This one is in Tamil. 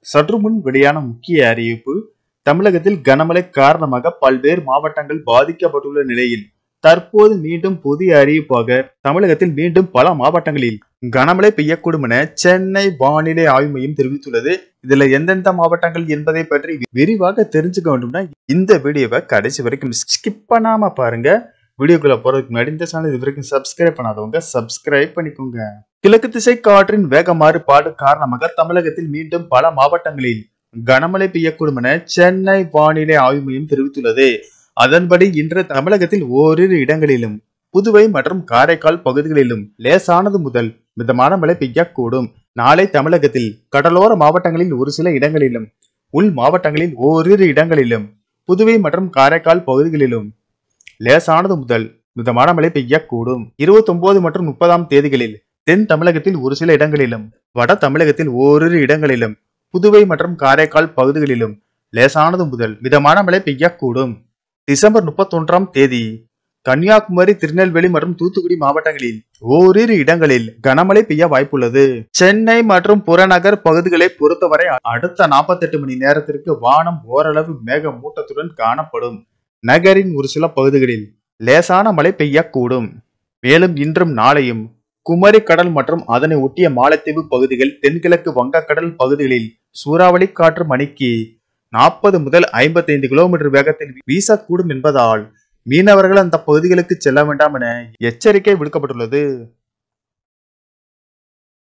சற்று முன் வெளியான முக்கிய அறிவிப்பு. தமிழகத்தில் கனமழை காரணமாக பல்வேறு மாவட்டங்கள் பாதிக்கப்பட்டுள்ள நிலையில் தற்போது மீண்டும் புதிய அறிவிப்பாக தமிழகத்தில் மீண்டும் பல மாவட்டங்களில் கனமழை பெய்யக்கூடும் என சென்னை வானிலை ஆய்வு மையம் தெரிவித்துள்ளது. இதுல எந்தெந்த மாவட்டங்கள் என்பதை பற்றி விரிவாக தெரிஞ்சுக்க வேண்டும்னா இந்த வீடியோவை கடைசி வரைக்கும் ஸ்கிப் பண்ணாம பாருங்க. வீடியோக்குள்ள போறதுக்கு முன்னாடி இந்த சேனல் இது வரைக்கும் சப்ஸ்கிரைப் பண்ணாதவங்க சப்ஸ்கிரைப் பண்ணிக்கோங்க. கிழக்கு திசை காற்றின் வேக மாறுபாடு காரணமாக தமிழகத்தில் மீண்டும் பல மாவட்டங்களில் கனமழை பெய்யக்கூடும் என சென்னை வானிலை ஆய்வு மையம் தெரிவித்துள்ளது. அதன்படி இன்று தமிழகத்தில் ஓரிரு இடங்களிலும் புதுவை மற்றும் காரைக்கால் பகுதிகளிலும் லேசானது முதல் மிதமான மழை பெய்யக்கூடும். நாளை தமிழகத்தில் கடலோர மாவட்டங்களில் ஒரு சில இடங்களிலும் உள் மாவட்டங்களில் ஓரிரு இடங்களிலும் புதுவை மற்றும் காரைக்கால் பகுதிகளிலும் லேசானது முதல் மிதமான மழை பெய்யக்கூடும். 29 மற்றும் 30ஆம் தேதிகளில் தென் தமிழகத்தில் ஒரு சில இடங்களிலும் வட தமிழகத்தில் ஓரிரு இடங்களிலும் புதுவை மற்றும் காரைக்கால் பகுதிகளிலும் லேசானது முதல் மிதமான மழை பெய்யக்கூடும். டிசம்பர் 31ஆம் தேதி கன்னியாகுமரி, திருநெல்வேலி மற்றும் தூத்துக்குடி மாவட்டங்களில் ஓரிரு இடங்களில் கனமழை பெய்ய வாய்ப்புள்ளது. சென்னை மற்றும் புறநகர் பகுதிகளை பொறுத்தவரை அடுத்த 48 மணி நேரத்திற்கு வானம் ஓரளவு மேகமூட்டத்துடன் காணப்படும். நகரின் ஒரு சில பகுதிகளில் லேசான மழை பெய்யக்கூடும். மேலும் இன்றும் நாளையும் குமரி கடல் மற்றும் அதனை ஒட்டிய மாலத்தீவு பகுதிகள், தென்கிழக்கு வங்கக்கடல் பகுதிகளில் சூறாவளி காற்று மணிக்கு 40 முதல் 55 கிலோமீட்டர் வேகத்தில் வீசக்கூடும் என்பதால் மீனவர்கள் அந்த பகுதிகளுக்கு செல்ல வேண்டாம் என எச்சரிக்கை விடுக்கப்பட்டுள்ளது.